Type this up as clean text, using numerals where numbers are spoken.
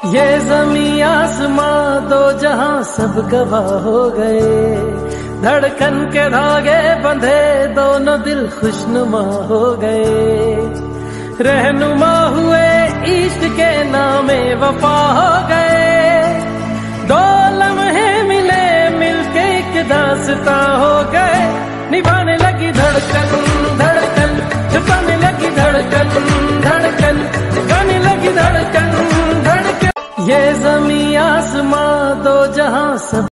ये ज़मीं आसमां दो जहां सब गवाह हो गए, धड़कन के धागे बंधे दोनों दिल खुशनुमा हो गए, रहनुमा हुए इश्क के नामे वफा हो गए, दो लम्हे मिले मिलके एक दास्तां हो गए, निभाने लगी धड़कन धड़कन, छुपाने लगी धड़कन धड़कन, गाने लगी धड़कन धड़कन। ये ज़मीं आसमां दो जहां सब